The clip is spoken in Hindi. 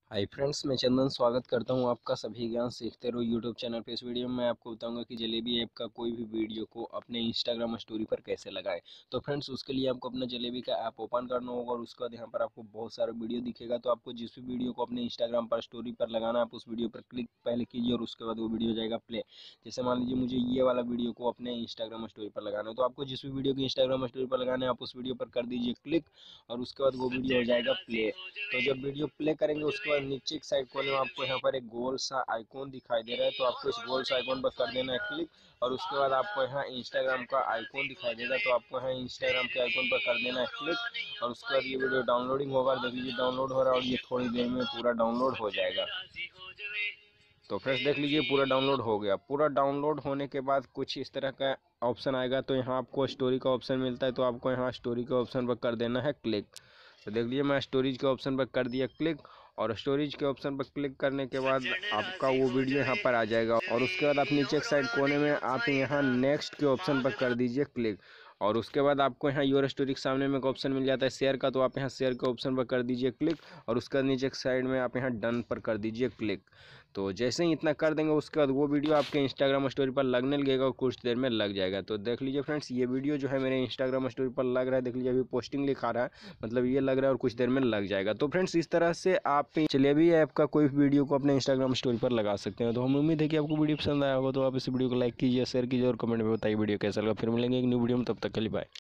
हाय फ्रेंड्स, मैं चंदन स्वागत करता हूं आपका सभी ज्ञान सीखते रहो यूट्यूब चैनल पे। इस वीडियो में मैं आपको बताऊंगा कि जलेबी ऐप का कोई भी वीडियो को अपने इंस्टाग्राम स्टोरी पर कैसे लगाएं। तो फ्रेंड्स, उसके लिए आपको अपना जलेबी का ऐप ओपन करना होगा और उसके बाद यहाँ पर आपको बहुत सारा वीडियो दिखेगा। तो आपको जिस भी वीडियो को अपने इंस्टाग्राम पर स्टोरी पर लगाना है, आप उस वीडियो पर क्लिक पहले कीजिए और उसके बाद वो वीडियो हो जाएगा प्ले। जैसे मान लीजिए मुझे ये वाला वीडियो को अपने इंस्टाग्राम स्टोरी पर लगाना है, तो आपको जिस भी वीडियो की इंस्टाग्राम स्टोरी पर लगाना है आप उस वीडियो पर कर दीजिए क्लिक और उसके बाद वो वीडियो हो जाएगा प्ले। तो जब वीडियो प्ले करेंगे उसके बाद नीचे की साइड कोने में आपको यहाँ पर एक गोल सा आइकॉन दिखाई दे रहा है, तो आपको इस गोल सा आइकॉन पर कर देना है क्लिक और उसके बाद आपको यहाँ इंस्टाग्राम का आइकॉन दिखाई देगा, तो आपको यहाँ इंस्टाग्राम के आइकॉन पर कर देना है क्लिक और उसके बाद ये वीडियो डाउनलोडिंग होगा। देख लीजिए डाउनलोड हो रहा है और ये थोड़ी देर में पूरा डाउनलोड हो जाएगा। तो फ्रेंड्स देख लीजिए पूरा डाउनलोड हो गया। पूरा डाउनलोड होने के बाद कुछ इस तरह का ऑप्शन आएगा, तो यहाँ आपको स्टोरी का ऑप्शन मिलता है, तो आपको यहाँ स्टोरी के ऑप्शन पर कर देना है क्लिक। तो देख लीजिए मैं स्टोरेज के ऑप्शन पर कर दिया क्लिक और स्टोरेज के ऑप्शन पर क्लिक करने के बाद आपका वो वीडियो यहाँ पर आ जाएगा और उसके बाद आप नीचे के साइड कोने में आप यहाँ नेक्स्ट के ऑप्शन पर कर दीजिए क्लिक और उसके बाद आपको यहाँ योर स्टोरी के सामने में एक ऑप्शन मिल जाता है शेयर का, तो आप यहाँ शेयर के ऑप्शन पर कर दीजिए क्लिक और उसका नीचे के साइड में आप यहाँ डन पर कर दीजिए क्लिक। तो जैसे ही इतना कर देंगे उसके बाद वो वीडियो आपके इंस्टाग्राम स्टोरी पर लगने लगेगा और कुछ देर में लग जाएगा। तो देख लीजिए फ्रेंड्स, ये वीडियो जो है मेरे इंस्टाग्राम स्टोरी पर लग रहा है। देख लीजिए अभी पोस्टिंग लिखा रहा है, मतलब ये लग रहा है और कुछ देर में लग जाएगा। तो फ्रेंड्स इस तरह से आप जलेबी ऐप का कोई वीडियो को अपने इंस्टाग्राम स्टोरी पर लगा सकते हैं। तो हम उम्मीद है कि आपको वीडियो पसंद आया होगा, तो आप इस वीडियो को लाइक कीजिए, शेयर कीजिए और कमेंट में बताइए वीडियो कैसा लगा। फिर मिलेंगे एक न्यू वीडियो में, तब तक के लिए बाय।